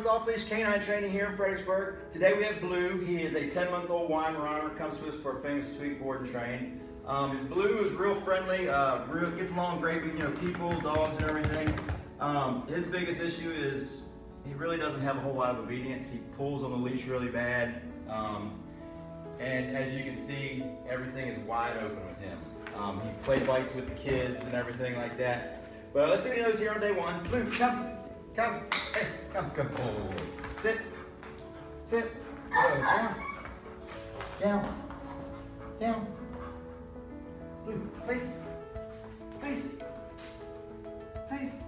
Off-Leash Canine Training here in Fredericksburg. Today we have Blue. He is a 10-month-old Weimaraner, comes to us for a famous tweak, board, and train. Blue is real friendly, gets along great with people, dogs, and everything. His biggest issue is he really doesn't have a whole lot of obedience. He pulls on the leash really bad, and as you can see, everything is wide open with him. He play bites with the kids and everything like that. But let's see what he knows here on day one. Blue, come. Come, hey, come, go. Sit, sit, go, down, down. Blue, place, place, place.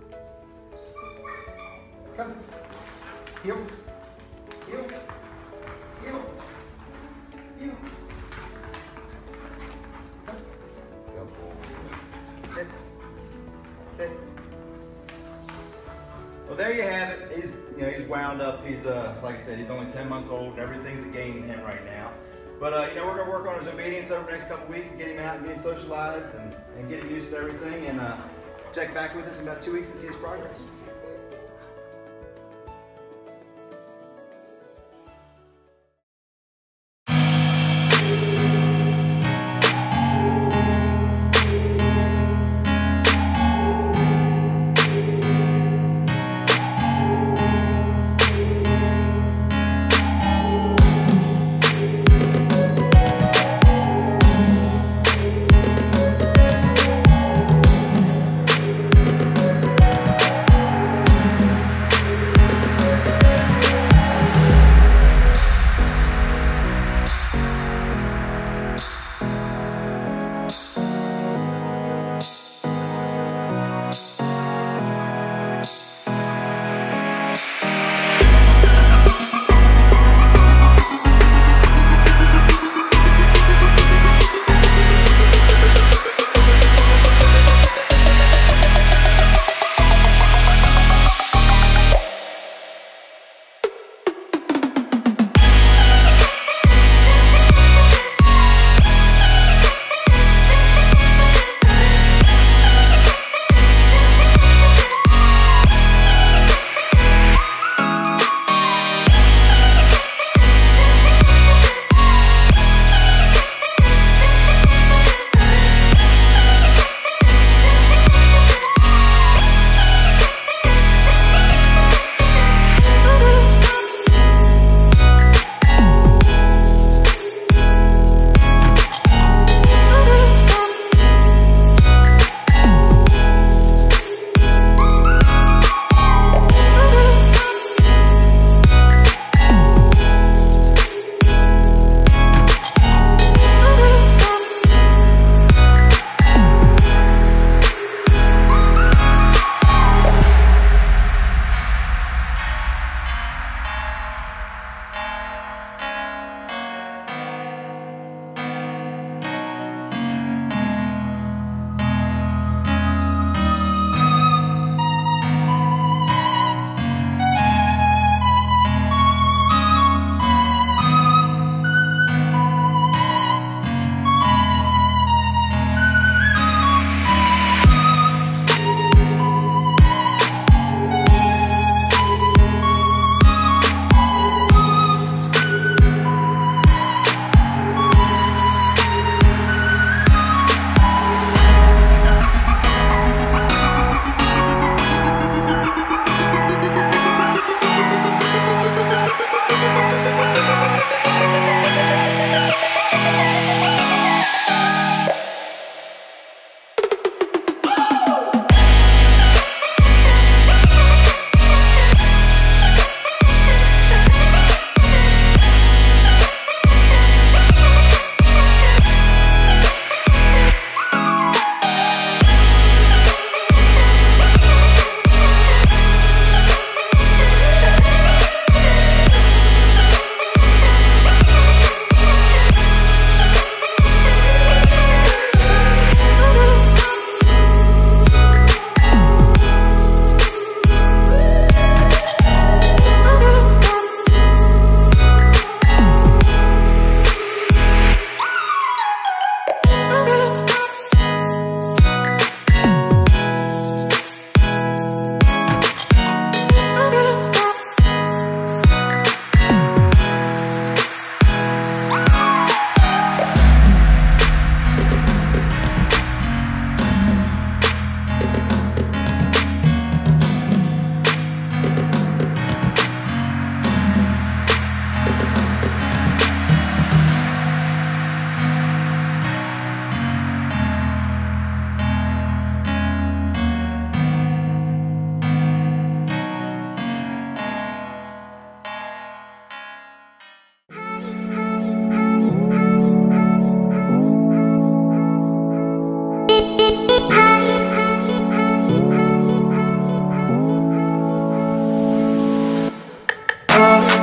Come, heel, heel, heel, heel. Come, go. Sit, sit. Well, there you have it. He's wound up. He's like I said, he's only 10 months old. Everything's a game to him right now. But we're gonna work on his obedience over the next couple weeks and get him out and get him socialized and get him used to everything. And check back with us in about 2 weeks and see his progress. Oh.